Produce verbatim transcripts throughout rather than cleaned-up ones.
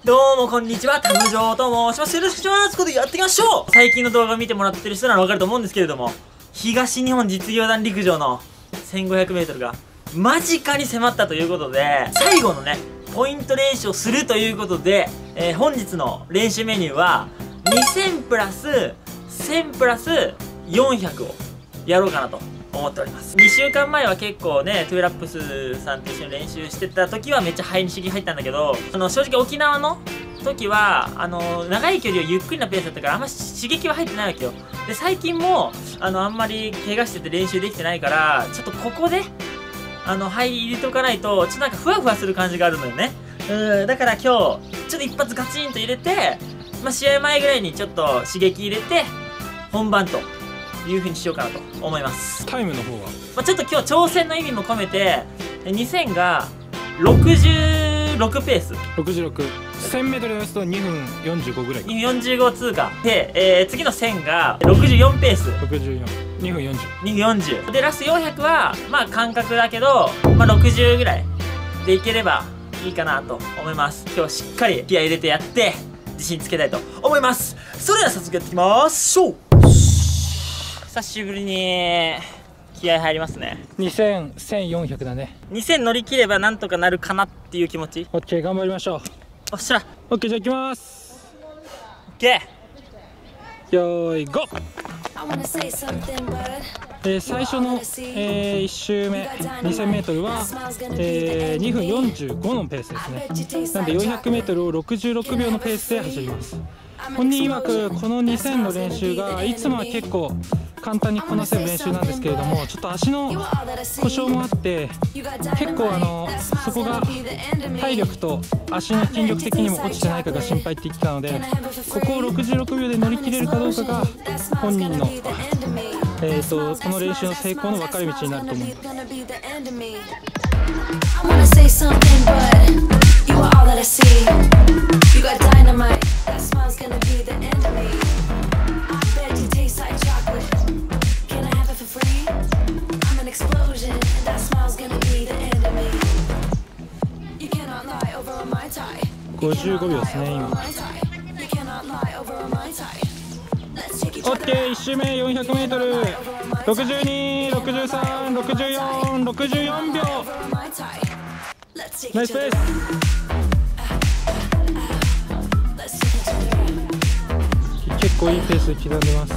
どうもこんにちは、タムジョーと申します。よろしくお願いします。ことでやっていきましょう。最近の動画を見てもらってる人ならわかると思うんですけれども、東日本実業団陸上の せんごひゃくメートル が間近に迫ったということで、最後のねポイント練習をするということで、えー、本日の練習メニューはにせんプラスせんプラスよんひゃくをやろうかなと思っております。にしゅうかんまえは結構ねトゥーラップスさんと一緒に練習してた時はめっちゃ肺に刺激入ったんだけど、あの正直沖縄の時はあの長い距離をゆっくりなペースだったからあんま刺激は入ってないわけよ。で最近もあのあんまり怪我してて練習できてないから、ちょっとここであの肺入れておかないとちょっとなんかふわふわする感じがあるのよね。うんだから今日ちょっと一発ガチンと入れて、まあ、試合前ぐらいにちょっと刺激入れて本番という風にしようかなと思います。 タイムの方は、 まあ、ちょっと今日挑戦の意味も込めてにせんがろくじゅうろくペース、 ろくじゅうろく、せんメートルですとにふんよんじゅうごぐらい、 にふんよんじゅうご通過で、えー、次のせんがろくじゅうよんペース、 ろくじゅうよん、にふんよんじゅう、 にふんよんじゅうでラストよんひゃくはまあ感覚だけど、まあ、ろくじゅうぐらいでいければいいかなと思います。今日しっかり気合い入れてやって自信つけたいと思います。それでは早速やっていきましょう。久しぶりに気合入りますね。 にせん、せんよんひゃくだね。 にせん乗り切ればなんとかなるかなっていう気持ち。 オッケー、頑張りましょう。 おっしゃ。 オッケー、じゃあ行きます。 オッケー。よーい、ゴー。えー、最初の、えー、いち周目 にせんメートル は、えー、にふんよんじゅうごのペースですね。なんで よんひゃくメートル をろくじゅうろくびょうのペースで走ります。本人曰くこのにせんの練習がいつもは結構簡単にこなせる練習なんですけれども、ちょっと足の故障もあって結構あのそこが体力と足の筋力的にも落ちてないかが心配って言ってたので、ここをろくじゅうろくびょうで乗り切れるかどうかが本人の、えー、とこの練習の成功の分かれ道になると思います。ごじゅうごびょうですね今。オッケー、いち周目 よんひゃくメートル ろくじゅうに、ろくじゅうさん、ろくじゅうよん、ろくじゅうよんびょう、ナイスペース。結構いいペースで刻んでます。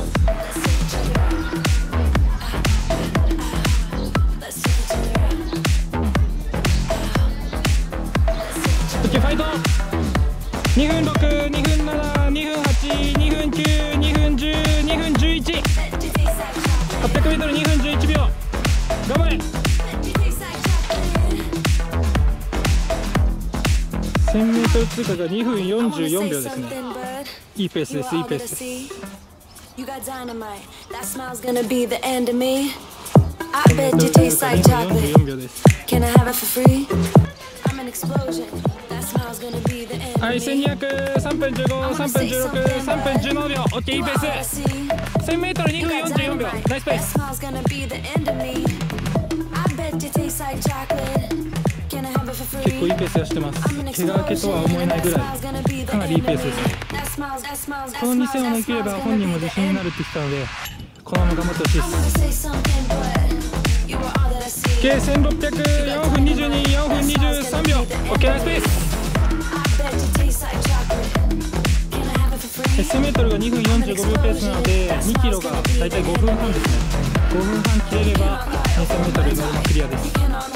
オッケー、ファイト。にふんろく、にふんなな、にふんはち、にふんきゅう、にふんじゅう、にふんじゅういち、はっぴゃくメートル にふんじゅういちびょう、頑張れ。せんメートル通過がにふんよんじゅうよんびょうですね。いいペースです、いいペースです。にふんよんじゅうよんびょうです。はい、せんにひゃく、さんぷんじゅうご、さんぷんじゅうろく、さんぷんじゅうななびょう、オッケー、いいペース。せんメートル にふんよんじゅうよんびょう、ナイスペース。結構いいペース出してます。怪我明けとは思えないぐらいかなりいいペースですね。このにせんを乗り切れば本人も自信になるって言ってたので、このまま頑張ってほしいです。計せんろっぴゃく、よんふんにじゅうに、よんふんにじゅうさんびょう、オッケー、ナイスペース。せんメートル がにふんよんじゅうごびょうペースなのでにキロがだいたいごふんはんですね。ごふんはん切れれば にせんメートル のクリアです。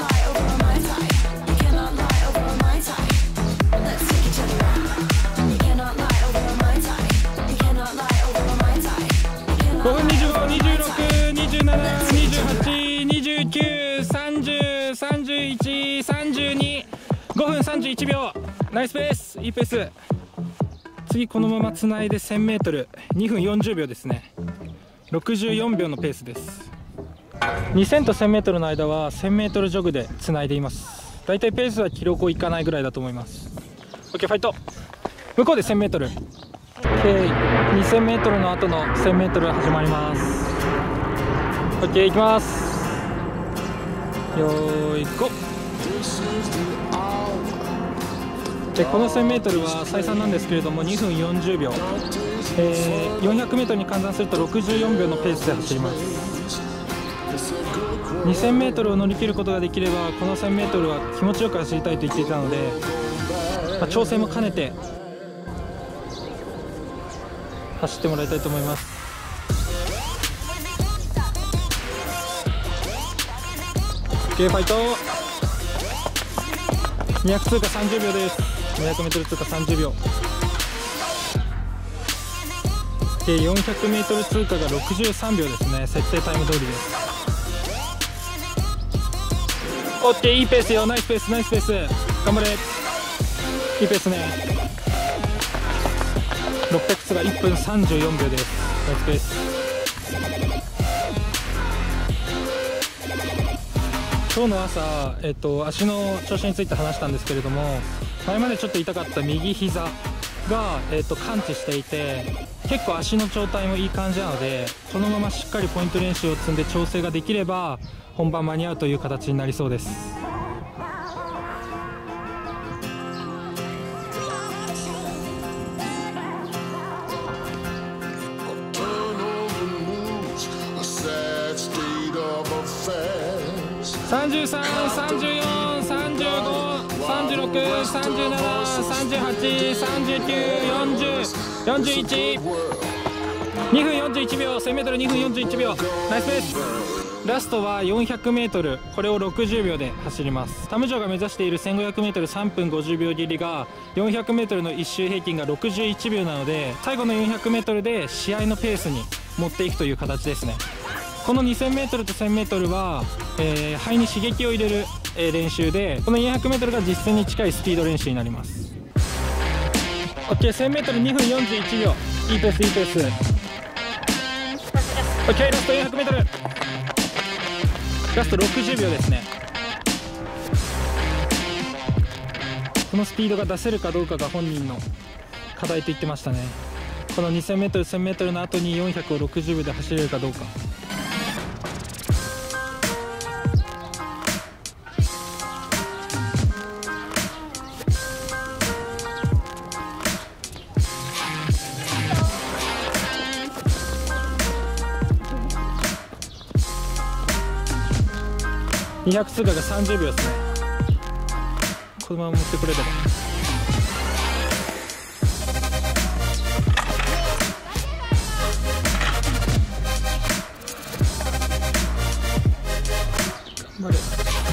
ごふんにじゅうご、にじゅうろく、にじゅうなな、にじゅうはち、にじゅうきゅう、さんじゅう、さんじゅういち、さんじゅうに、ごふんさんじゅういちびょう、ナイスペース、いいペース。次このままつないで せんメートル にふんよんじゅうびょうですね。ろくじゅうよんびょうのペースです。にせんと せんメートル の間は せんメートル ジョグでつないでいます。だいたいペースは記録をいかないぐらいだと思います。 OK、 ファイト。向こうで せんメートル、 にせんメートル の後の せんメートル 始まります。 OK、 いきます。よーいゴー。 でこの せんメートル は再三なんですけれどもにふんよんじゅうびょう、えー、よんひゃくメートル に換算するとろくじゅうよんびょうのペースで走ります。にせんメートル を乗り切ることができればこの せんメートル は気持ちよく走りたいと言っていたので、まあ、調整も兼ねて走ってもらいたいと思います。OK ファイト。にひゃく通過さんじゅうびょうです。にひゃくメートル 通過さんじゅうびょう。でよんひゃくメートル 通過がろくじゅうさんびょうですね。設定タイム通りです。 OK、 いいペースよ。ナイスペースナイスペース、頑張れ。いいペースね。ろっぴゃく通過いっぷんさんじゅうよんびょうです。ナイスペース。今日の朝、えっと、足の調子について話したんですけれども、前までちょっと痛かった右膝が、えっと、完治していて、結構足の状態もいい感じなので、このまましっかりポイント練習を積んで調整ができれば本番間に合うという形になりそうです。さんじゅうさん、さんじゅうよん、さんじゅうご、さんじゅうろく、さんじゅうなな、さんじゅうはち、さんじゅうきゅう、よんじゅう、よんじゅういち、にふんよんじゅういちびょう、せんメートル にふんよんじゅういちびょう、ナイスペース。ラストは よんひゃくメートル、これをろくじゅうびょうで走ります。タムジョーが目指している せんごひゃくメートル さんぷんごじゅうびょう切りが よんひゃくメートル のいっ周平均がろくじゅういちびょうなので、最後の よんひゃくメートル で試合のペースに持っていくという形ですね。この にせんメートル と せんメートル は、えー、肺に刺激を入れる、えー、練習で、この よんひゃくメートル が実戦に近いスピード練習になります。 OK、 せんメートル にふんよんじゅういちびょう、いいペースいいペース。 OK、 ラスト よんひゃくメートル、 ラストろくじゅうびょうですね。このスピードが出せるかどうかが本人の課題と言ってましたね。この にせんメートル せんメートル の後によんひゃくをろくじゅうびょうで走れるかどうか。にひゃく通過がさんじゅうびょうですね。このまま持ってくれれば。頑張れ。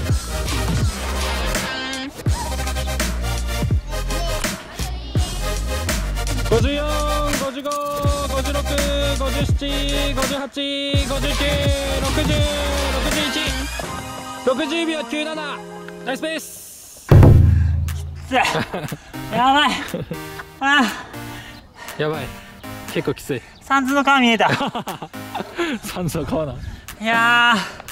ごじゅうよん、ごじゅうご、ごじゅうろく、ごじゅうなな、ごじゅうはち、ごじゅうきゅう、ろくじゅう、ろくじゅういち、ろくじゅうびょうきゅうじゅうなな、ナイスペース。 きついやばいあやばい、結構きつい。 三途の川見えた三途の川な。 いや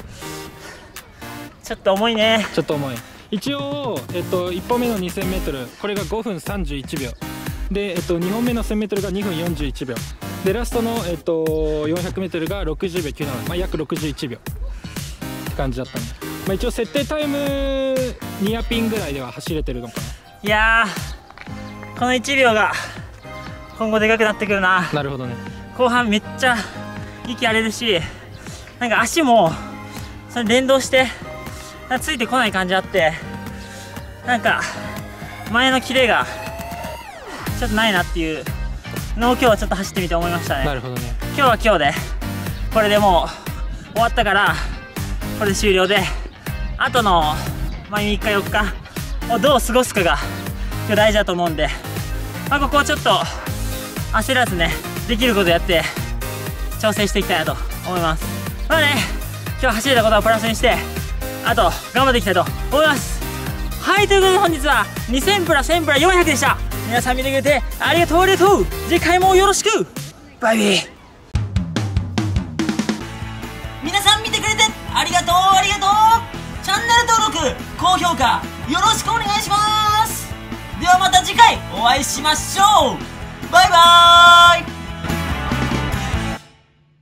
ーちょっと重いね。 ちょっと重い。一応、えっと、いっぽんめの にせんメートル、これがごふんさんじゅういちびょうで、えっと、にほんめの せんメートル がにふんよんじゅういちびょうで、ラストの、えっと、よんひゃくメートル がろくじゅうびょうきゅうじゅうなな、まあ、約ろくじゅういちびょうって感じだったね。まあ、一応設定タイムニアピンぐらいでは走れてるのかな。 いやーこのいちびょうが今後でかくなってくるな。 なるほどね。 後半めっちゃ息荒れるし、なんか足もそれ連動してなんかついてこない感じあって、なんか前のキレがちょっとないなっていうのを今日はちょっと走ってみて思いましたね。 なるほどね。 今日は今日でこれでもう終わったからこれで終了で、あとの、まあ、みっかよっかをどう過ごすかが今日大事だと思うんで、まあ、ここはちょっと焦らずね、できることやって調整していきたいなと思います。まあね、今日走れたことをプラスにして、あと頑張っていきたいと思います。はい、ということで本日はにせんプラせんプラよんひゃくでした。皆さん見てくれてありがとうありがとう。次回もよろしく。バイビー。皆さん見てくれてありがとうありがとう。チャンネル登録高評価よろしくお願いします。ではまた次回お会いしましょう。バイバーイ。